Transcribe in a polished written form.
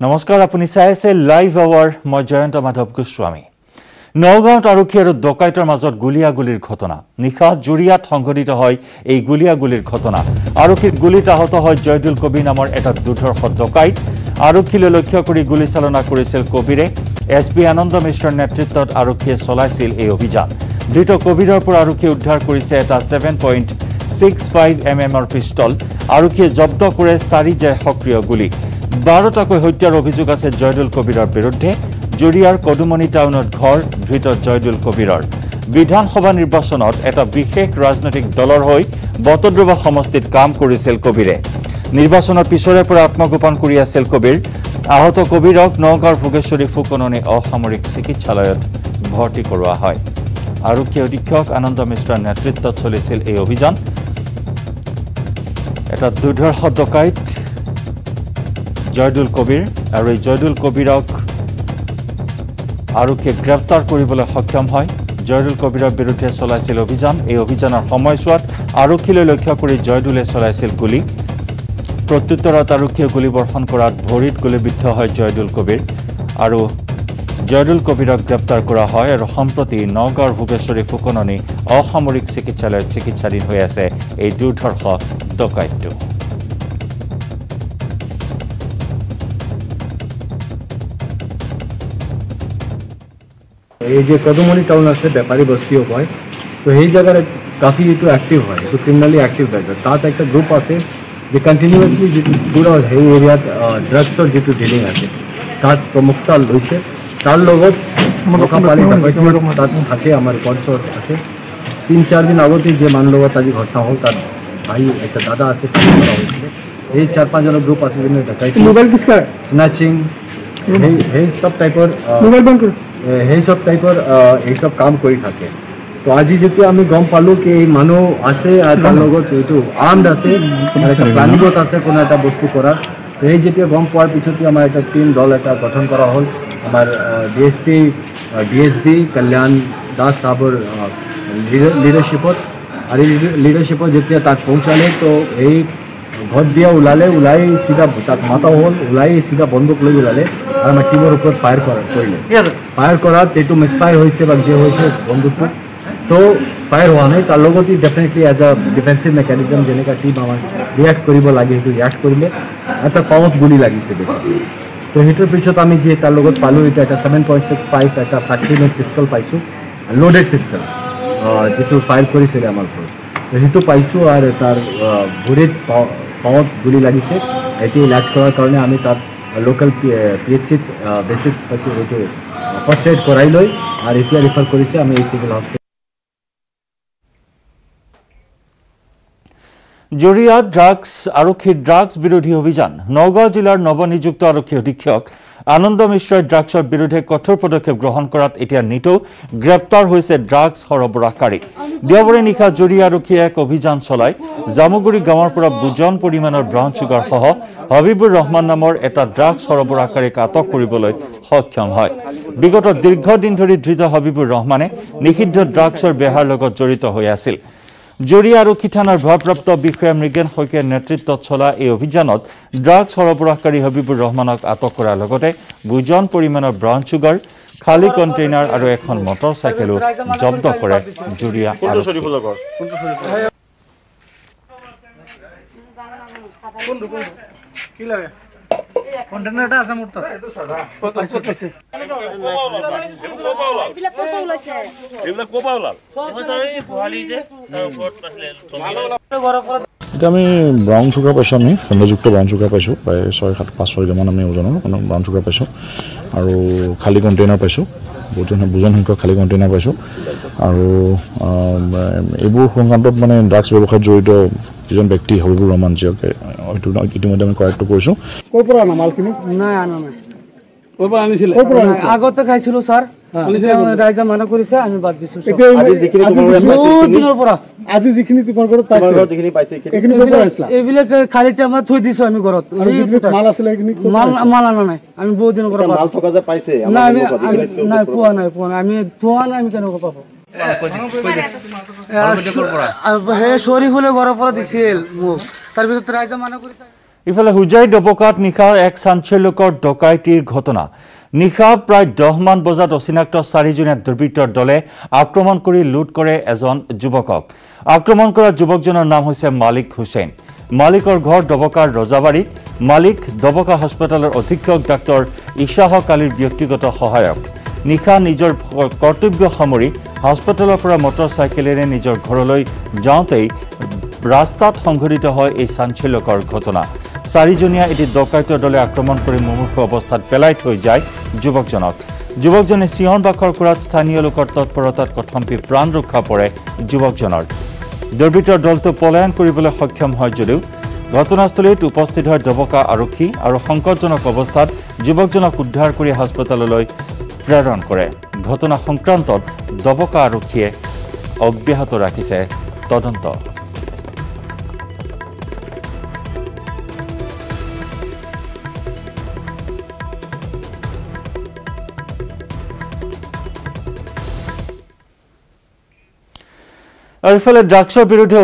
নমস্কাৰ আপুনি চাই আছে লাইভ আৱাৰ মই জয়ন্ত মাধৱ গোস্বামী নগাঁৱত আৰক্ষী আৰু ডকাইতৰ মাজত গুলিয়াগুলিৰ ঘটনা নিশা জুৰিয়াত সংঘটিত হয় এই গুলিয়াগুলিৰ ঘটনা আৰক্ষীৰ গুলিত আহত হয় জয়দুল কবি নামৰ এটা দুৰ্ধৰ্ষ ডকাইত আৰক্ষীলৈ লক্ষ্য কৰি গুলীচালনা কৰিছিল কবিৰে এছপি আনন্দ মিশ্ৰৰ নেতৃত্বত আৰক্ষীয়ে চলাইছিল এই অভিযান ধৃত কবিৰৰ পৰা আৰক্ষীয়ে উদ্ধাৰ কৰিছে এটা 7.65 mm পিস্তল আৰক্ষীয়ে জব্দ কৰে 4 জে সক্ৰিয় গুলি 12টাকৈ হত্যাৰ অভিযোগ আছে জয়দুল কবিৰৰ বিৰুদ্ধে জুৰিয়াৰ কদুমনি টাউনত ঘৰ ধৃত জয়দুল কবিৰৰ বিধানসভা নিৰ্বাচনত এটা বিশেষ ৰাজনৈতিক দলৰ হৈ বটদ্ৰৱা সমষ্টিত কাম কৰিছিল কবিৰে নিৰ্বাচনৰ পিছৰে পৰা আত্মগোপন কৰি আছিল কবিৰ আহত কবিৰক নগাঁৱৰ ভোগেশ্বৰী ফুকননি অসামৰিক চিকিৎসালয়ত ভৰ্তি কৰোৱা হয় আৰক্ষী অধীক্ষক আনন্দ মিশ্ৰৰ নেতৃত্বত চলিছিল এই অভিযান এটা দুৰ্ধৰ্ষ ডকাইত জয়দুল কবিৰ আৰু এই জয়দুল কবিৰক আৰক্ষীয়ে গ্ৰেপ্তাৰ কৰিবলৈ সক্ষম হয় জয়দুল কবিৰৰ বিৰুদ্ধে চলাইছিল অভিযান এই অভিযানৰ সময়ছোৱাত আৰক্ষীলৈ লক্ষ্য কৰি জয়দুলে চলাইছিল গুলি প্ৰত্যুত্তৰত আৰক্ষীয়ে গুলি বৰ্ষণ কৰাত ভৰিত গুলিবিদ্ধ হয় জয়দুল কবিৰ আৰু জয়দুল কবিৰক গ্ৰেপ্তাৰ কৰা হয় আৰু সম্প্ৰতি নগাঁৱৰ ভোগেশ্বৰী ফুকননি অসামৰিক চিকিৎসালয়ত চিকিৎসাধীন হৈ আছে এই দুৰ্ধৰ্ষ ডকাইতটো এই যে কদমনি টাউন আছে ব্যাপারী বস্তিও হয় তো এই জায়গায় কাফি একটু অ্যাক্টিভ হয় একটু ক্রিমিনালি অ্যাক্টিভ থাকে তাত একটা গ্রুপ আছে যে কন্টিনিউয়াসলি যে পুরো এই এরিয়াত ড্রাগসৰ যেটো ডিলিং আছে তাত প্ৰমুখতা লৈছে তাৰ লগত মোকাপালি তাত থাকে আমাৰ ৰেকৰ্ডছ আছে 3-4 দিন আগতে যে মানুহ লগত আজি ঘটনা হ'ল তাত ভাই একটা দাদা আছে তাত কৰা হৈছে এই 4-5 জনৰ গ্ৰুপ আছে যেনে ডাকাইতি মোবাইল কিসকা স্ন্যাচিং এই সব টাইপৰ মোবাইল বন্ধ এই সব টাইপৰ এই সব কাম কৰি থাকে তো আজি যেতিয়া আমি গম পালো কি মানুহ আছে আৰু তাৰ লগত এইটো আৰ্মড আছে আৰু এটা প্লানিংত আছে কোনো এটা বস্তু কৰাৰ এই যেতিয়া গম পোৱাৰ পিছতে আমাৰ এটা টিম দল এটা গঠন কৰা হ'ল আমাৰ ডিএসপি কল্যাণ দাস সাহেবৰ লিডাৰশ্বিপত আৰু লিডাৰশ্বিপত যেতিয়া তাক পৌঁছালে তো এই ঘৰ দিয়া ওলাই চিধা তাক মাতা হ'ল ওলাই চিধা বন্দুক লৈ ওলালে আৰু আমাৰ টিমৰ ওপৰত ফায়াৰ কৰিলে ফায়াৰ কৰাত এইটো মিছফায়াৰ হৈছে বা যে হৈছে বন্দুকটো তো ফায়াৰ হোৱা নাই তাৰ লগতে definitely as a defensive mechanism যেনেকৈ টিম আমাৰ ৰিয়েক্ট কৰিব লাগে সেইটো ৰিয়েক্ট কৰিলে এটা পাৱত গুলি লাগিছে বেছিকৈ তো সেইটোৰ পিছত আমি যে তাৰ লগত পালোঁ এতিয়া এটা 7.65 এটা ফেক্টৰী পিষ্টল পাইছোঁ লোডেড পিষ্টল যিটো ফায়াৰ কৰিছিলে আমাৰ ঘৰত সেইটো পাইছোঁ আৰু তাৰ ভৰিত পাৱত গুলি লাগিছে এতিয়া ইলাজ কৰাৰ কাৰণে আমি তাত লোকেল PHCত বেছিক পাইছোঁ এইটো ফাৰ্ষ্ট এড কৰাই লৈ আৰু এতিয়া ৰিফাৰ কৰিছে আমি এই চিভিল হস্পিটেল জুৰিয়াত আৰক্ষীৰ ড্ৰাগছ বিৰোধী অভিযান নগাঁও জিলাৰ নৱনিযুক্ত আৰক্ষী অধীক্ষক আনন্দ মিশ্ৰই ড্ৰাগছৰ বিৰুদ্ধে কঠোৰ পদক্ষেপ গ্ৰহণ কৰাত এতিয়া নিতৌ গ্ৰেপ্তাৰ হৈছে ড্ৰাগছ সৰবৰাহকাৰী দেওবাৰে নিশা জুৰিয়া আৰক্ষীয়ে এক অভিযান চলাই জামুগুৰি গাঁৱৰ পৰা বুজন পৰিমাণৰ ব্ৰাউন চুগাৰ সহ হবিবুৰ ৰহমান নামৰ এটা ড্ৰাগছ সৰবৰাহকাৰীক আটক কৰিবলৈ সক্ষম হয় বিগত দীৰ্ঘদিন ধৰি ধৃত হবিবুৰ ৰহমানে নিষিদ্ধ ড্ৰাগছৰ বেহাৰ লগত জড়িত হৈ আছিল জুৰিয়া আৰক্ষী থানাৰ ভাৰপ্ৰাপ্ত বিষয়া মৃগেন শইকীয়াৰ নেতৃত্বত চলা এই অভিযানত ড্ৰাগছ সৰবৰাহকাৰী হবিবুৰ ৰহমানক আটক কৰাৰ লগতে বুজন পৰিমাণৰ ব্ৰাউন চুগাৰ খালী কণ্টেইনাৰ আৰু এখন মটৰচাইকেলো জব্দ কৰে জুৰিয়া কণ্টেইনাৰটা আছে মোৰ তাত কত পাইছে এইবিলাক কোপা ওলাল এতিয়া আমি ব্ৰাউন চুগাৰ পাইছোঁ আমি খণ্ডযুক্ত ব্ৰাউন চুগাৰ পাইছোঁ প্ৰায় 5-6 গ্ৰামমান আমি ওজনৰ ব্ৰাউন চুগাৰ পাইছোঁ আৰু খালী কণ্টেইনাৰ পাইছোঁ বুজন সংখ্যক খালী কণ্টেইনাৰ পাইছোঁ আৰু এইবোৰ সংক্ৰান্তত মানে ড্ৰাগছ ব্যৱসায়ত জড়িত যিজন ব্যক্তি হবিবুৰ ৰহমান যিয়ক হয়তো ইতিমধ্যে আমি কৰায়ত্ব কৰিছোঁ ক'ৰ পৰা আনা মালখিনি নাই আনা নাই ক'ৰ পৰা আনিছিলে আগতে খাইছিলোঁ ছাৰ ৰাইজে মানা কৰিছে আমি বাদ দিছোঁ আজি যিখিনি তোমাৰ ঘৰত পাইছে এইবিলাক খালী টাইমত থৈ দিছোঁ আমি ঘৰত মাল আছিলে মাল আনা নাই আমি বহুত দিনৰ পৰা মাল থকা যে পাইছে নাই পোৱা নাই আমি থোৱা নাই আমি কেনেকৈ পাব হে শরীফুলে ঘৰৰ পৰা দিছিল মোক তাৰপিছত ৰাইজে মানা কৰিছে ইফালে হুজাই ডবকাত নিশা এক চাঞ্চল্যকৰ ডকাইতিৰ ঘটনা নিশা প্ৰায় 10 মান বজাত অচিনাক্ত 4জনীয়া দুৰ্বৃত্তৰ দলে আক্ৰমণ কৰি লুট কৰে এজন যুৱকক আক্ৰমণ কৰা যুৱকজনৰ নাম হৈছে মালিক হুছেইন মালিকৰ ঘৰ ডবকাৰ ৰজাবাৰীত মালিক ডবকা হাস্পতালৰ অধীক্ষক ডাক্তৰ ইশাহক আলীৰ ব্যক্তিগত সহায়ক নিশা নিজৰ কৰ্তব্য সামৰি হাস্পতালৰ পৰা মটৰচাইকেলেৰে নিজৰ ঘৰলৈ যাওঁতেই ৰাস্তাত সংঘটিত হয় এই চাঞ্চল্যকৰ ঘটনা 4জনীয়া এটি ডকাইতৰ দলে আক্ৰমণ কৰি মুমূৰ্ষু অৱস্থাত পেলাই থৈ যায় যুৱকজনক যুৱকজনে চিয়ন বাখৰ কৰাত স্থানীয় লোকৰ তৎপৰতাত কথম্পি প্ৰাণ ৰক্ষা পৰে যুৱকজনৰ দুৰ্বৃত্তৰ দলটো পলায়ন কৰিবলৈ সক্ষম হয় যদিও ঘটনাস্থলীত উপস্থিত হয় ডবকা আৰক্ষী আৰু সংকটজনক অৱস্থাত যুৱকজনক উদ্ধাৰ কৰি হাস্পতাললৈ প্ৰেৰণ কৰে ঘটনা সংক্ৰান্তত ডবকা আৰক্ষীয়ে অব্যাহত ৰাখিছে তদন্ত আৰু ইফালে ড্ৰাগছৰ বিৰুদ্ধে